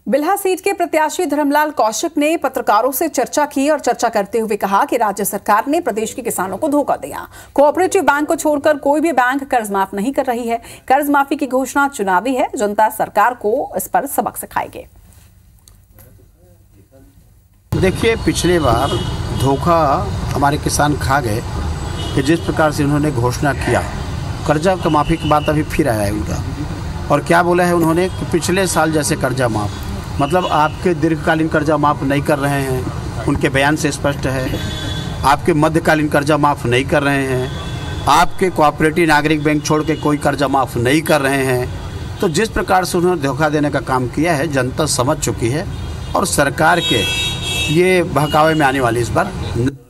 Bilha seat के प्रत्याशी धर्मलाल कौशिक ने पत्रकारों से चर्चा की और चर्चा करते हुए कहा कि राज्य सरकार ने प्रदेश के किसानों को धोखा दिया। कोऑपरेटिव बैंक को छोड़कर कोई भी बैंक कर्ज माफ नहीं कर रही है। कर्ज माफी की घोषणा चुनावी है, जनता सरकार को इस पर सबक सिखाएगी। देखिए, पिछले बार धोखा हमारे किसान खा गए कि जिस प्रकार से उन्होंने घोषणा किया, कर्जा का माफी की बात अभी फिर आया है उनका। और क्या बोला है उन्होंने कि पिछले साल जैसे कर्जा माफ, मतलब आपके दीर्घकालीन कर्जा माफ़ नहीं कर रहे हैं। उनके बयान से स्पष्ट है। आपके मध्यकालीन कर्जा माफ़ नहीं कर रहे हैं। आपके कोऑपरेटिव नागरिक बैंक छोड़ के कोई कर्जा माफ़ नहीं कर रहे हैं। तो जिस प्रकार से उन्होंने धोखा देने का काम किया है, जनता समझ चुकी है और सरकार के ये बहकावे में आने वाली इस बार